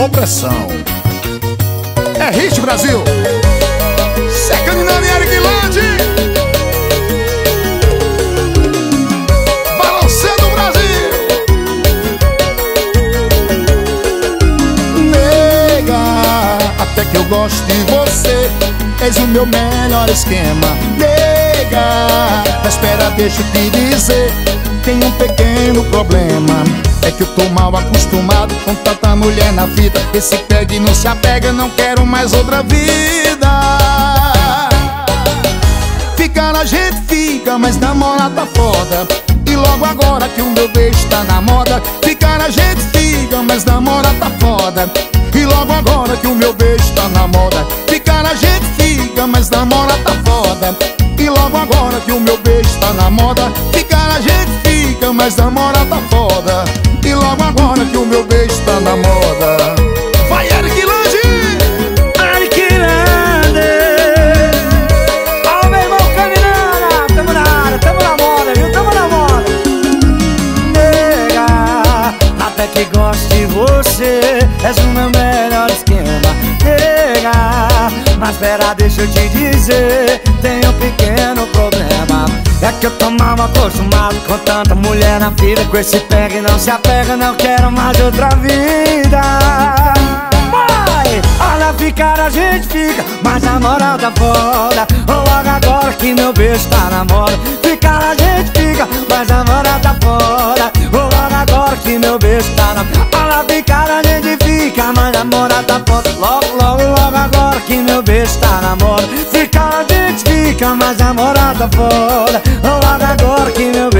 opressão. É hit, Brasil. Secando na minha Eriquilande, balançando o Brasil. Nega, até que eu gosto de você, és o meu melhor esquema. Nega, mas espera, deixa eu te dizer, tem um pequeno problema. É que eu tô mal acostumado com tanta mulher na vida. Esse pega e não se apega, não quero mais outra vida. Ficar a gente fica, mas namorar tá foda. E logo agora que o meu beijo tá na moda. Ficar a gente fica, mas namorar tá foda. E logo agora que o meu beijo tá na moda. Ficar a gente fica, mas namorar tá foda. E logo agora que o meu beijo tá na moda. Ficar a gente fica, mas namorar tá foda. E logo agora que o meu beijo tá na moda. Vai, Eriquilande! Eriquilande! Ó, meu irmão Caminana! Tamo na área, tamo na moda, viu? Tamo na moda. Nega, até que gosto de você, és o meu melhor esquema. Nega, mas pera, deixa eu te dizer, tem um pequeno problema. É que eu tô mal acostumado com tanta mulher na vida. Com esse pega e não se apega, não quero mais outra vida. Vai! Olha, ficar a gente fica, mas a moral tá foda. Logo agora que meu beijo tá na moda. Ficar a gente fica, mas a moral tá foda. Logo agora que meu beijo tá na moda. Olha, ficar a gente fica, mas a moral tá foda. Logo agora que meu beijo tá na moda. Ficar a gente fica, mas a moral tá foda. Logo agora que meu